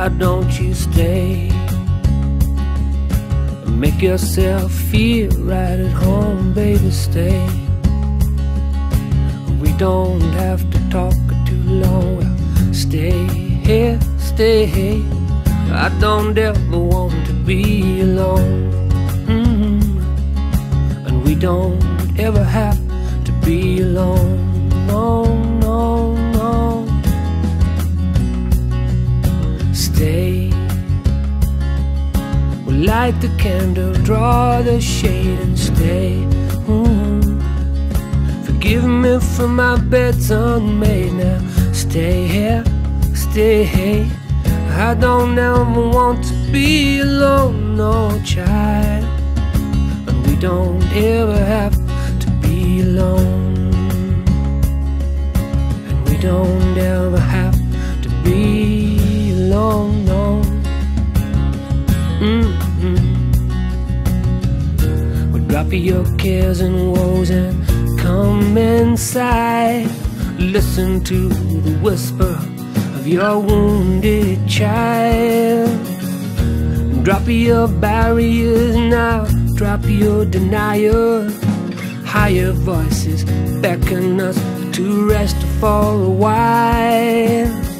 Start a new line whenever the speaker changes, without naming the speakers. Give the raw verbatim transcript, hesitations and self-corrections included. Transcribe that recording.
why don't you stay? Make yourself feel right at home, baby, stay. We don't have to talk too long. Well, stay here, stay here. I don't ever want to be alone. Mm-hmm. And we don't ever have to be alone. No, no, no. Stay. We'll light the candle, draw the shade and stay. Mm-hmm. Forgive me for my bed's unmade now. Stay here, stay here. I don't ever want to be alone, no child. And we don't ever have to be alone. And we don't ever have to be alone, no. Mm-hmm. Well, drop your cares and woes and come inside. Listen to the whisper of your wounded child. Drop your barriers now, drop your denial. Higher voices beckon us to rest for a while.